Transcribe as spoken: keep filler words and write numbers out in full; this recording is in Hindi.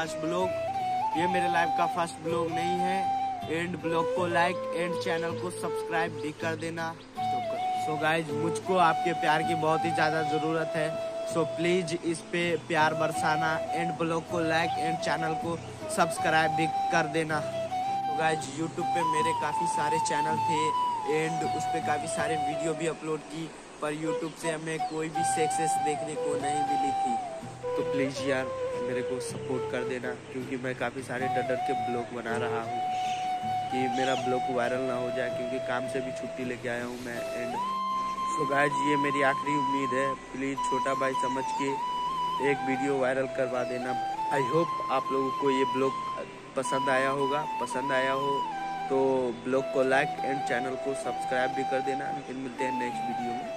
First blog. ये मेरे लाइफ का फर्स्ट ब्लॉग नहीं है। एंड ब्लॉग को लाइक एंड चैनल को सब्सक्राइब भी कर देना। सो गाइज, मुझको आपके प्यार की बहुत ही ज़्यादा ज़रूरत है। सो प्लीज़ इस पे प्यार बरसाना एंड ब्लॉग को लाइक एंड चैनल को सब्सक्राइब भी कर देना। तो गाइज, यूट्यूब पे मेरे काफ़ी सारे चैनल थे एंड उस पर काफ़ी सारे वीडियो भी अपलोड की, पर यूट्यूब से हमें कोई भी सक्सेस देखने को नहीं मिली थी। तो प्लीज़ यार मेरे को सपोर्ट कर देना, क्योंकि मैं काफ़ी सारे डर डर के ब्लॉग बना रहा हूँ कि मेरा ब्लॉग वायरल ना हो जाए, क्योंकि काम से भी छुट्टी लेके आया हूँ मैं। एंड सो गाइज, ये मेरी आखिरी उम्मीद है, प्लीज़ छोटा भाई समझ के एक वीडियो वायरल करवा देना। आई होप आप लोगों को ये ब्लॉग पसंद आया होगा। पसंद आया हो तो ब्लॉग को लाइक एंड चैनल को सब्सक्राइब भी कर देना। फिर मिलते हैं नेक्स्ट वीडियो में।